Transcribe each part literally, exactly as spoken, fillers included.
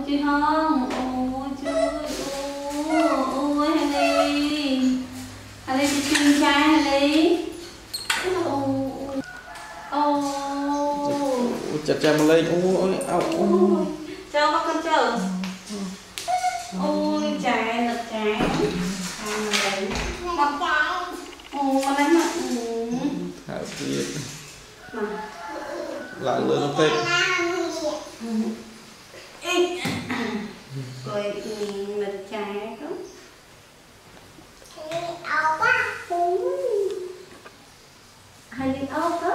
chị không? Ôi trời ôi Hailey. Hailey chị chuyên trai Hailey. Ôi. Ôi. Chặt chặt mà lên. Ôi ôi ôi. Chờ bác con chờ. Ôi trái lật trái. À mà lấy. Ôi mà lấy mà. Thảo thiệt. Mà. Lại lên nó tệ. Rồi lật trái không? Hai ly ốc đó.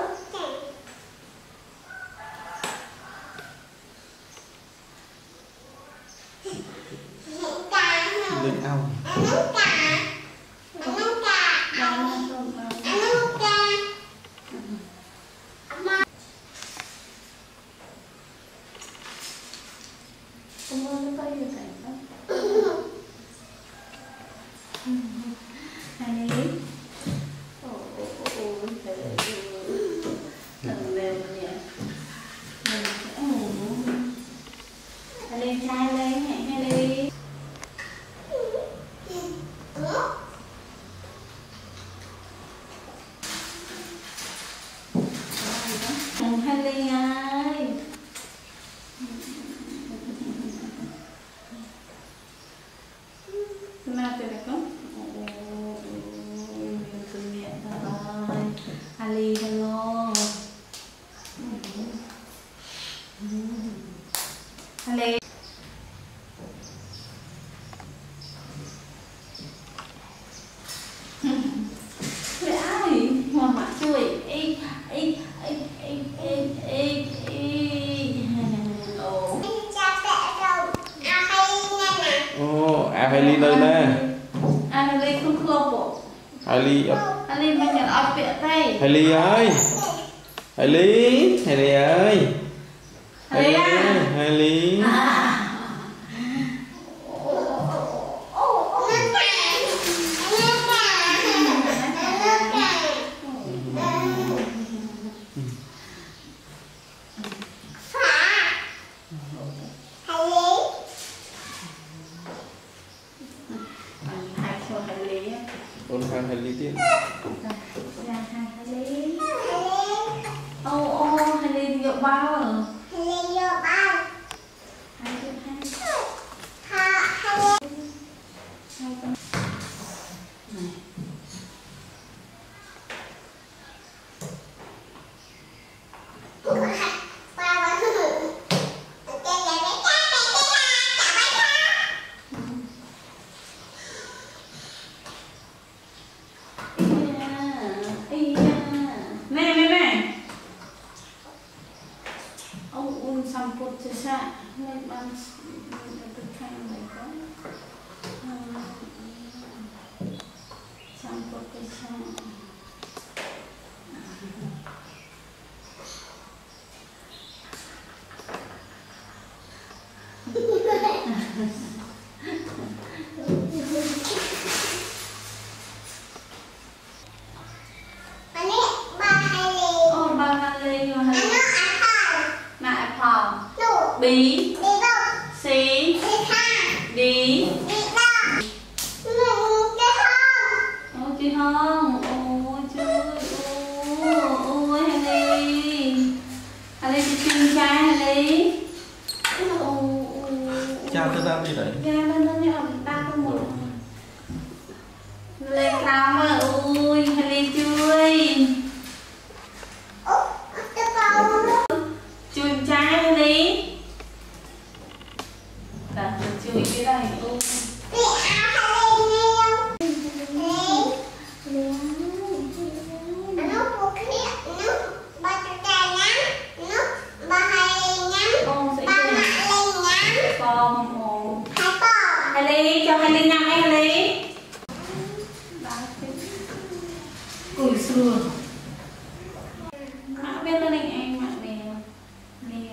Lên ao. Lên trai lên hẹn Hailey. Hailey ơi. Mà từ đây con. Ôi, từ mẹ thôi. Hailey hello. Hailey. Mẹ ơi, mà mặt chui. Ê, ê, ê, ê, ê, ê, ê. Ồ. Ồ, à Hailey lên nè. À Hailey không khô bộ. Hailey Hailey mà nhận ọc vẹn tay. Hailey ơi. Hailey, Hailey ơi. Hailey à. Hailey. Ôn hàng Hailey tiên. Hailey. Ô ô Hailey rượu bao à? Hailey rượu bao. Hai rượu hai. Ha Hailey. Hai con. Này. Nè nè nè. Ông un samput sesa lên ban cái khăn này có. Samput sesa. Bí xí đi ôi chị không ôi trời ôi Hailey. Hailey chị chuyên trai Hailey. Cha tới đâu đi đấy? Cha lên lên ở ta không một lên cao mà ôi Hailey chui chuyên trai Hailey. Đặt chui cái này ôi. Hailey cho Hailey nhâm em Hailey. Cùi xưa. Mã biết lên anh mã về về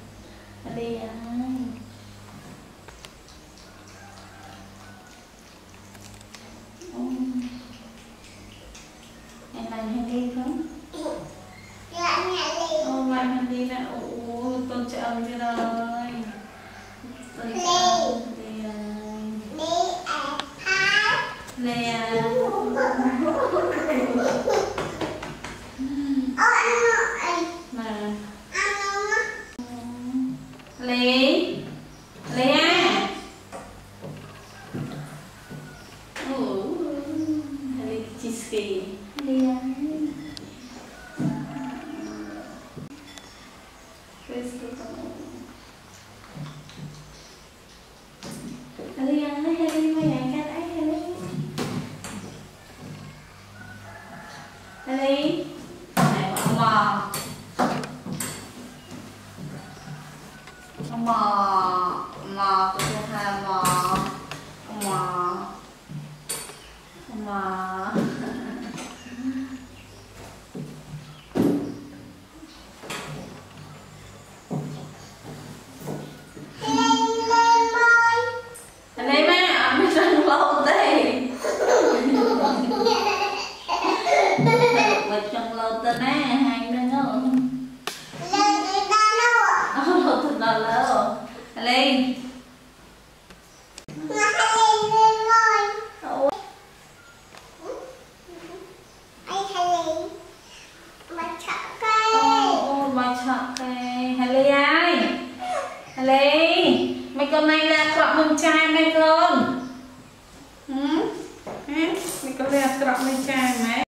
Hailey ơi. Nè. Nè. Lý. Lý à. Ủa. Lý cheesecake. Lý à. Hailey ăn đấy, Hailey mày ăn cái đấy, Hailey. Hailey, này ông mò, ông mò, mò của tôi hai mò, ông mò, ông mò. Hailey má, ăn mấy răng lâu thế. Bật chân lâu tên á, hai đứa ngỡ. Lâu tên ta lâu. Ờ, lâu tên ta lâu. Hailey. Hailey lên rồi. Ai Hailey. Bà chọ cây. Ồ, bà chọ cây. Hailey ơi. Hailey. Mấy con này là cọp mông trai mấy con. Ừ? Mấy con này là cọp mông trai mấy.